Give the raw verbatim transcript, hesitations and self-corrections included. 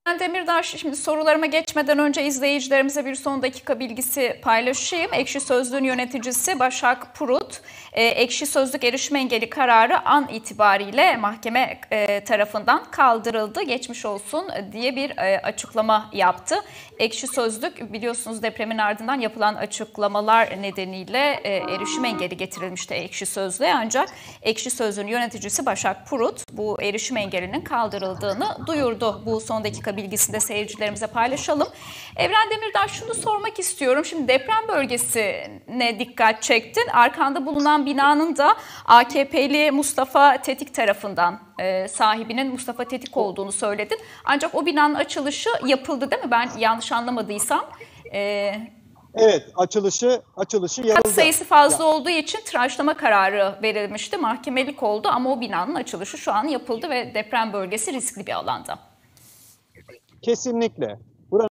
Demirtaş, şimdi sorularıma geçmeden önce izleyicilerimize bir son dakika bilgisi paylaşayım. Ekşi Sözlük'ün yöneticisi Başak Purut, e, Ekşi Sözlük erişim engeli kararı an itibariyle mahkeme e, tarafından kaldırıldı, geçmiş olsun diye bir e, açıklama yaptı. Ekşi Sözlük, biliyorsunuz, depremin ardından yapılan açıklamalar nedeniyle e, erişim engeli getirilmişti Ekşi Sözlük'e, ancak Ekşi Sözlük'ün yöneticisi Başak Purut bu erişim engelinin kaldırıldığını duyurdu. Bu son dakika bilgisini de seyircilerimize paylaşalım. Evren Demirtaş, şunu sormak istiyorum. Şimdi deprem bölgesine dikkat çektin. Arkanda bulunan binanın da A K P'li Mustafa Tetik tarafından, e, sahibinin Mustafa Tetik olduğunu söyledin. Ancak o binanın açılışı yapıldı, değil mi? Ben yanlış anlamadıysam. E, Evet, açılışı açılışı yapıldı. Kat sayısı fazla ya. olduğu için tıraşlama kararı verilmişti. Mahkemelik oldu ama o binanın açılışı şu an yapıldı ve deprem bölgesi riskli bir alanda. Kesinlikle.